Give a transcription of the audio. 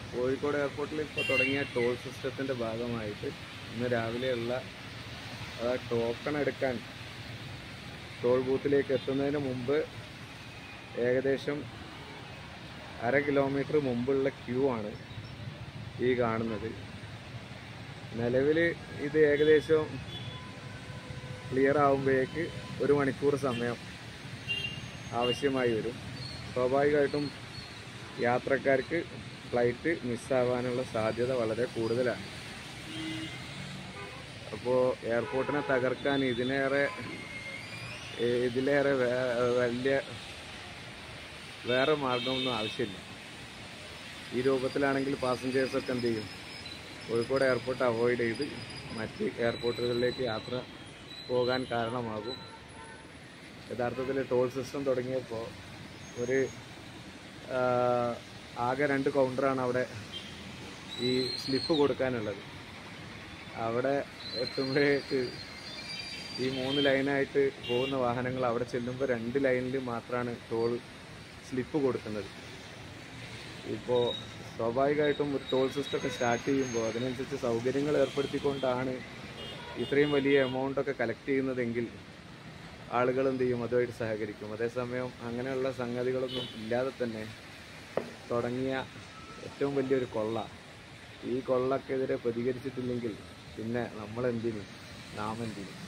കോഴിക്കോട് എയർപോർട്ടിൽ ഇപ്പോൾ തുടങ്ങിയ ടോൾ സിസ്റ്റത്തിൻ്റെ ഭാഗമായിട്ട് ഇന്ന് രാവിലെയുള്ള ടോക്കൺ എടുക്കാൻ ടോൾ ബൂത്തിലേക്ക് എത്തുന്നതിന് മുമ്പ് ഏകദേശം 1/2 കിലോമീറ്റർ മുമ്പുള്ള ക്യൂ ആണ് ഈ കാണുന്നത്. നിലവിൽ ഇത് ഏകദേശം ക്ലിയർ ആകുമ്പോഴേക്ക് 1 മണിക്കൂർ സമയം ആവശ്യമായി വരും. സ്വാഭാവികമായിട്ടും യാത്രക്കാർക്ക് ഫ്ലൈറ്റ് മിസ്സാവാനുള്ള സാധ്യത വളരെ കൂടുതലാണ്. അപ്പോൾ എയർപോർട്ടിനെ തകർക്കാൻ ഇതിലേറെ വലിയ വേറെ മാർഗമൊന്നും ആവശ്യമില്ല. ഈ രൂപത്തിലാണെങ്കിൽ പാസഞ്ചേഴ്സൊക്കെ എന്ത് ചെയ്യും, കോഴിക്കോട് എയർപോർട്ട് അവോയ്ഡ് ചെയ്ത് മറ്റ് എയർപോർട്ടുകളിലേക്ക് യാത്ര പോകാൻ കാരണമാകും. യഥാർത്ഥത്തിൽ ടോൾ സിസ്റ്റം തുടങ്ങിയപ്പോൾ ആകെ 2 കൗണ്ടറാണ് അവിടെ ഈ സ്ലിപ്പ് കൊടുക്കാനുള്ളത്. അവിടെ എത്തുമ്പോഴേക്ക് ഈ 3 ലൈനായിട്ട് പോകുന്ന വാഹനങ്ങൾ അവിടെ ചെല്ലുമ്പോൾ 2 ലൈനിൽ മാത്രമാണ് ടോൾ സ്ലിപ്പ് കൊടുക്കുന്നത്. ഇപ്പോൾ സ്വാഭാവികമായിട്ടും ഒരു ടോൾ സിസ്റ്റമൊക്കെ സ്റ്റാർട്ട് ചെയ്യുമ്പോൾ അതിനനുസരിച്ച് സൗകര്യങ്ങൾ ഏർപ്പെടുത്തിക്കൊണ്ടാണ് ഇത്രയും വലിയ എമൗണ്ടൊക്കെ കളക്ട് ചെയ്യുന്നതെങ്കിൽ ആളുകൾ എന്ത് ചെയ്യും, അതുമായിട്ട് സഹകരിക്കും. അതേസമയം അങ്ങനെയുള്ള സംഗതികളൊന്നും ഇല്ലാതെ തന്നെ തുടങ്ങിയ ഏറ്റവും വലിയൊരു കൊള്ള, ഈ കൊള്ളക്കെതിരെ പ്രതികരിച്ചിട്ടില്ലെങ്കിൽ പിന്നെ നാം എന്തിന്